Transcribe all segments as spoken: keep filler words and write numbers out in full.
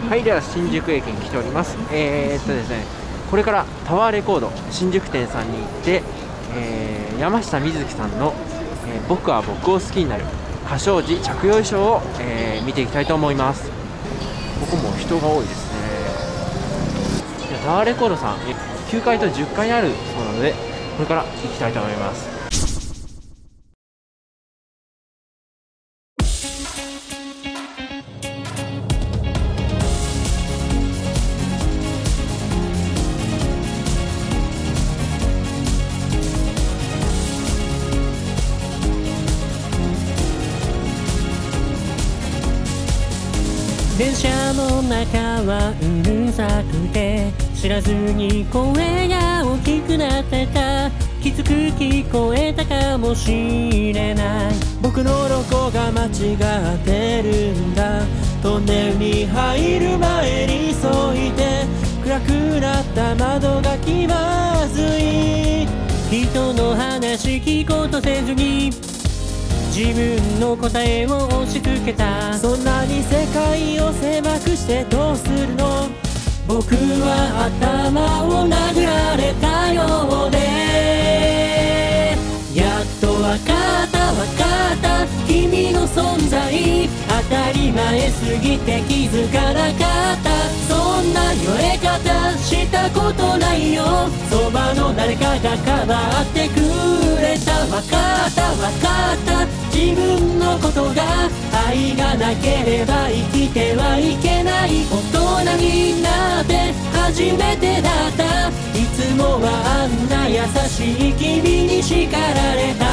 はい、では新宿駅に来ております。えー、っとですね、これからタワーレコード新宿店さんに行って、えー、山下美月さんの、えー「僕は僕を好きになる」歌唱時着用衣装を、えー、見ていきたいと思います。ここも人が多いですね。タワーレコードさんきゅうかいとじゅっかいにあるそうなので、これから行きたいと思います。 電車の中はうるさくて、知らずに声が大きくなってた。きつく聞こえたかもしれない。僕のどこが間違ってるんだ。トンネルに入る前に急いで、暗くなった窓が気まずい。人の話聞こうとせずに自分の答えを押し付けた。そんなに世界を狭くしてどうするの。僕は頭を殴られたようで、やっとわかったわかった、君の存在当たり前すぎて気づかなかった。そんな言われ方したことないよ。そばの誰かがかばってくれた。わかったわかった、自分のことが愛がなければ生きてはいけない。大人になって初めてだった。いつもはあんな優しい君に叱られた。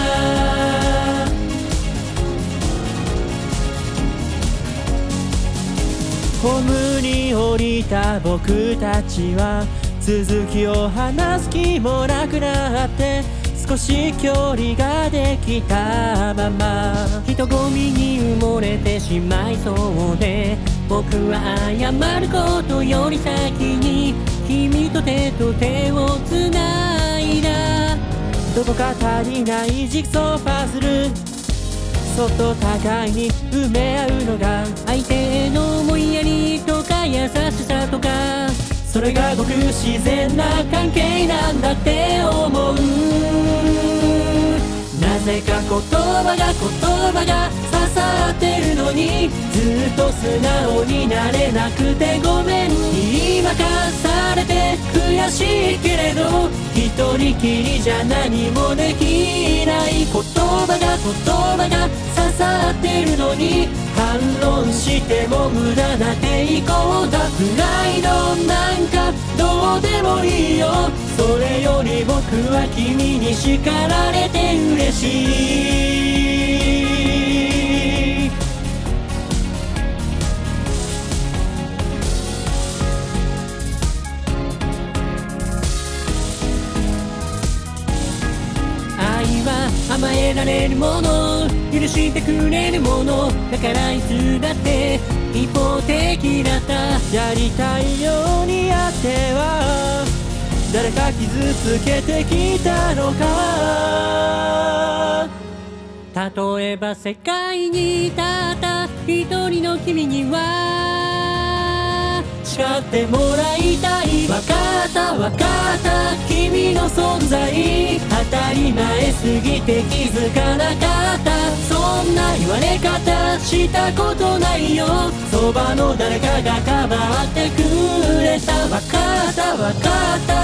ホームに降りた僕たちは続きを話す気もなくなって、少し距離ができたまま人混みに埋もれてしまいそうで、僕は謝ることより先に君と手と手をつないだ。どこか足りないジグソーパズル、そっと互いに埋め合うのが相手への思いやりとか優しさとか、それがごく自然な関係なんだって思う。なぜか言葉が言葉が刺さってるのに、ずっと素直になれなくてごめん。言い負かされて悔しいけれど、一人きりじゃ何もできない。言葉が言葉が刺さってるのに、反論しても無駄な抵抗だ。プライドなんかどうでもいいよ。それより僕は君に叱られて嬉しい。甘えられるもの、許してくれるものだから、いつだって一方的だった。やりたいようにやっては誰か傷つけてきたのか。例えば世界にたった一人の君には叱ってもらいたい。わかったわかった、君の存在当たり前すぎて気づかなかった。そんな言われ方したことないよ。そばの誰かがかばってくれた。わかったわかった、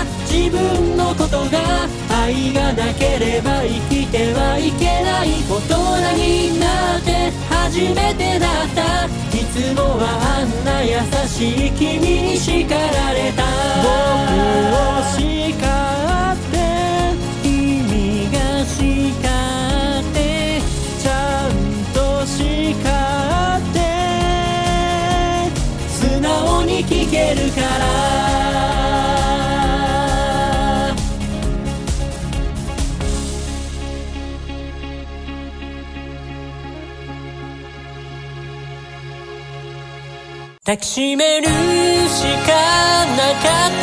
自分のことが愛がなければ生きてはいけない。大人になって初めてだった。いつもはあんな優しい君に叱られた。僕を叱って君が叱ってちゃんと叱って素直に聞けるから。抱きしめるしかなかった。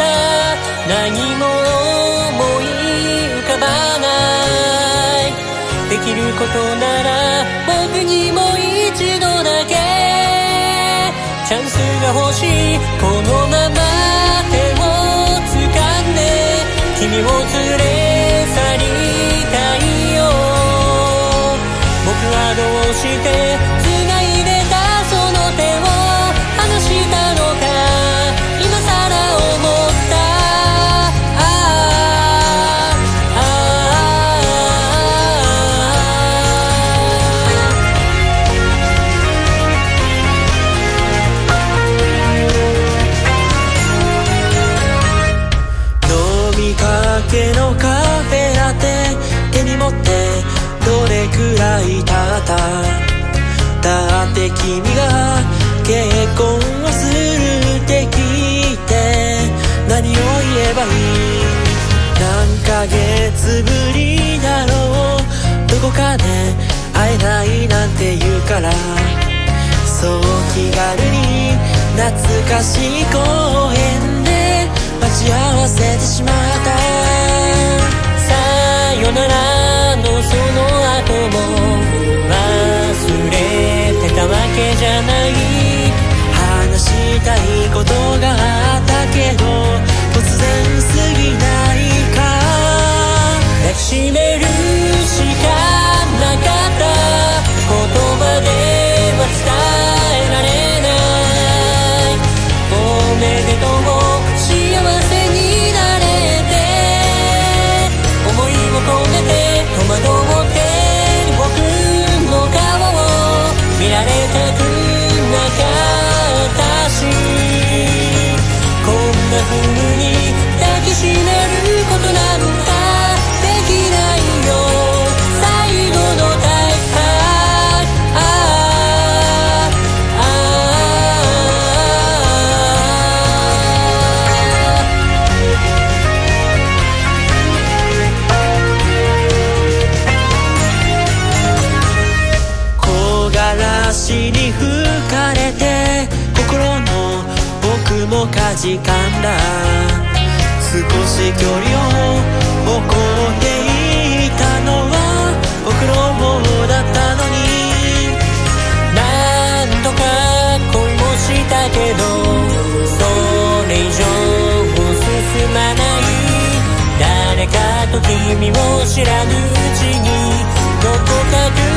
何も思い浮かばない。できることなら僕にも一度だけチャンスが欲しい。このまま手を掴んで君を連れ去りたいよ。僕はどうして繋いでたその手を離したのか今さら思った。 のカフェラテ手に持ってどれくらい経った。だって君が結婚をするって聞いて何を言えばいい。何ヶ月ぶりだろう。どこかで会えないなんて言うからそう気軽に懐かしい公園で待ち合わせてしまった。 さよならのその後も忘れてたわけじゃない。 話したいことがあったけど突然すぎないか。 抱きしめるしかなかった。言葉では伝えられない。おめでとう幸せになれて思いを込めて戸惑ってる僕の顔を見られたくなかったしこんな風に抱きしめることなんかできないよ。最後の大会あああ木枯らしに吹かれて心の僕もかじかんだ。少し距離を誇っていたのは僕の方だったのに。 何度か恋もしたけどそれ以上進まない。誰かと君を知らぬうちにどこか